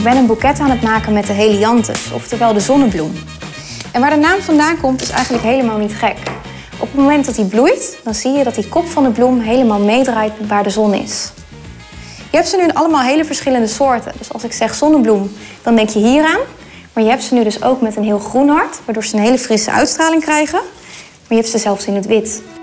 Ik ben een boeket aan het maken met de helianthus, oftewel de zonnebloem. En waar de naam vandaan komt is eigenlijk helemaal niet gek. Op het moment dat hij bloeit, dan zie je dat die kop van de bloem helemaal meedraait waar de zon is. Je hebt ze nu allemaal hele verschillende soorten. Dus als ik zeg zonnebloem, dan denk je hieraan. Maar je hebt ze nu dus ook met een heel groen hart, waardoor ze een hele frisse uitstraling krijgen. Maar je hebt ze zelfs in het wit.